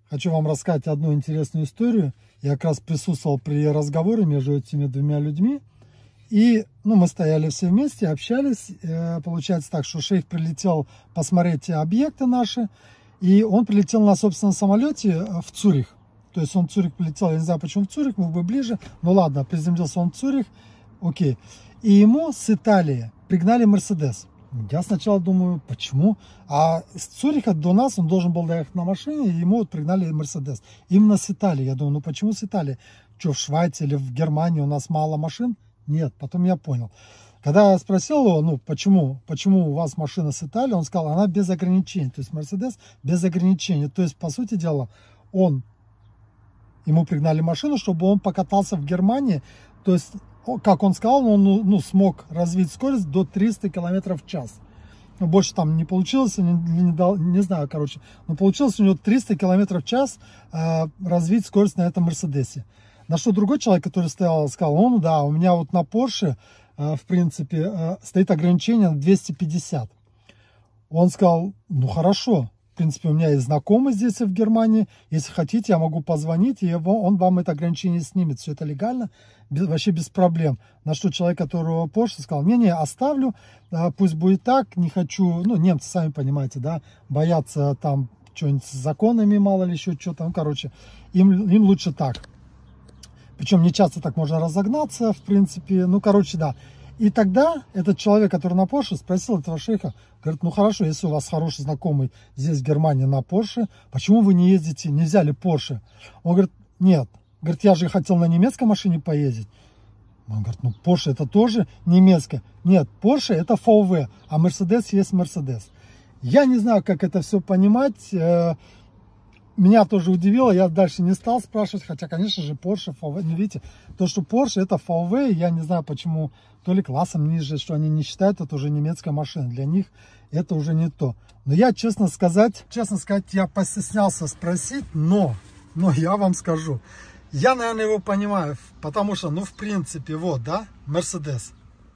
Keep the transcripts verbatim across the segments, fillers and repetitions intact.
хочу вам рассказать одну интересную историю. Я как раз присутствовал при разговоре между этими двумя людьми. И ну, мы стояли все вместе, общались. Получается так, что шейх прилетел посмотреть объекты наши. И он прилетел на собственном самолете в Цюрих. То есть он в Цюрих прилетел, я не знаю, почему в Цюрих, мог бы ближе. Ну ладно, приземлился он в Цюрих. Окей. И ему с Италии пригнали Мерседес. Я сначала думаю, почему? А с Цюриха до нас он должен был доехать на машине, и ему вот пригнали Мерседес. Именно с Италии. Я думаю, ну почему с Италии? Что, в Швейцарии или в Германии у нас мало машин? Нет, потом я понял. Когда я спросил его, ну почему, почему у вас машина с Италии, он сказал, она без ограничений. То есть Мерседес без ограничений. То есть, по сути дела, он, ему пригнали машину, чтобы он покатался в Германии. То есть, как он сказал, он ну, смог развить скорость до триста километров в час. Больше там не получилось, не, не, не знаю, короче. Но получилось у него триста километров в час э, развить скорость на этом Мерседесе. На что другой человек, который стоял, сказал, ну да, у меня вот на Porsche, э, в принципе, э, стоит ограничение на двести пятьдесят. Он сказал, ну хорошо, в принципе, у меня есть знакомый здесь в Германии, если хотите, я могу позвонить, и он вам это ограничение снимет. Все это легально, без, вообще без проблем. На что человек, которого Porsche, сказал, не-не, оставлю, э, пусть будет так, не хочу, ну, немцы, сами понимаете, да, боятся там что-нибудь с законами, мало ли еще что-то, ну, короче, им, им лучше так. Причем не часто так можно разогнаться, в принципе. Ну, короче, да. И тогда этот человек, который на Porsche, спросил этого шейха, говорит, ну хорошо, если у вас хороший знакомый здесь в Германии на Porsche, почему вы не ездите, не взяли Porsche? Он говорит, нет. Говорит, я же хотел на немецкой машине поездить. Он говорит, ну Porsche это тоже немецкая. Нет, Porsche это эф ви, а Mercedes есть Mercedes. Я не знаю, как это все понимать. Меня тоже удивило, я дальше не стал спрашивать, хотя, конечно же, Porsche, эф ви, ну, видите, то, что Porsche это эф ви, я не знаю, почему, то ли классом ниже, что они не считают, это уже немецкая машина, для них это уже не то. Но я, честно сказать, честно сказать, я постеснялся спросить, но, но я вам скажу, я, наверное, его понимаю, потому что, ну, в принципе, вот, да, Mercedes,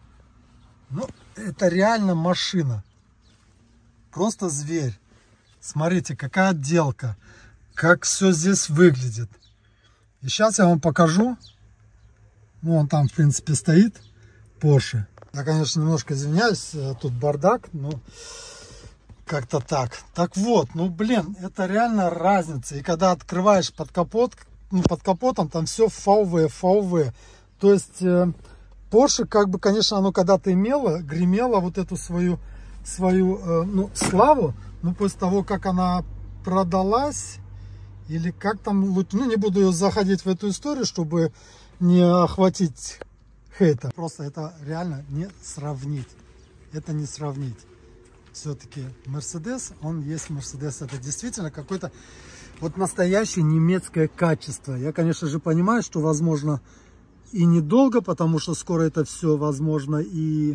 ну, это реально машина, просто зверь. Смотрите, какая отделка. Как все здесь выглядит. И сейчас я вам покажу. Ну, он там, в принципе, стоит. Porsche. Я, конечно, немножко извиняюсь. Тут бардак. Но как-то так. Так вот, ну, блин, это реально разница. И когда открываешь под капот, ну, под капотом, там все эф ви, эф ви. То есть, Porsche, как бы, конечно, оно когда-то имело, гремело вот эту свою, свою ну, славу. Ну, после того, как она продалась, или как там, ну, не буду заходить в эту историю, чтобы не охватить хейта. Просто это реально не сравнить. Это не сравнить. Все-таки Mercedes, он есть Mercedes. Это действительно какое-то вот настоящее немецкое качество. Я, конечно же, понимаю, что, возможно, и недолго, потому что скоро это все, возможно, и,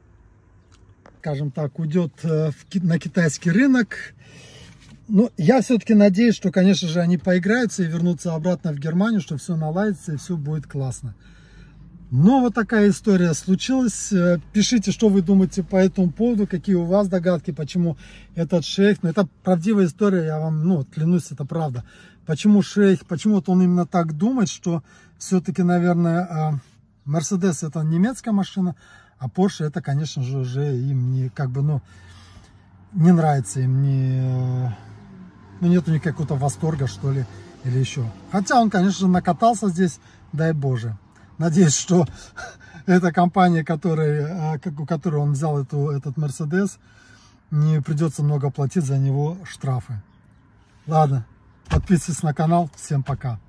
скажем так, уйдет на китайский рынок. Но я все-таки надеюсь, что, конечно же, они поиграются и вернутся обратно в Германию, что все наладится и все будет классно. Но вот такая история случилась. Пишите, что вы думаете по этому поводу, какие у вас догадки, почему этот шейх. Но это правдивая история, я вам, ну, клянусь, это правда. Почему шейх, почему-то он именно так думает, что все-таки, наверное, Mercedes это немецкая машина, а Porsche это, конечно же, уже им не, как бы, ну, не нравится, им не, ну, нету никакого восторга, что ли, или еще. Хотя он, конечно же, накатался здесь, дай Боже. Надеюсь, что эта компания, которая, у которой он взял эту, этот Mercedes, не придется много платить за него штрафы. Ладно, подписывайтесь на канал, всем пока.